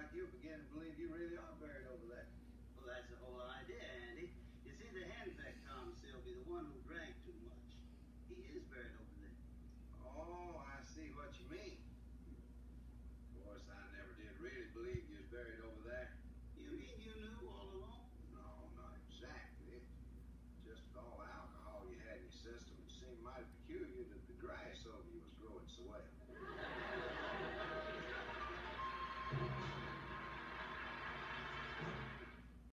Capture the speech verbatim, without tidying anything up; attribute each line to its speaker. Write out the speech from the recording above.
Speaker 1: like you're beginning to believe you really are buried over there.
Speaker 2: Well, that's the whole idea, Andy. You see, the henpecked Tom Sylvie, the one who drank too much, he is buried over there.
Speaker 1: Oh, I see what you mean. Of course, I never did really believe you was buried over there.
Speaker 2: You mean you knew all along?
Speaker 1: No, not exactly. Just with all the alcohol you had in your system, it seemed mighty peculiar that the grass over you was growing so well.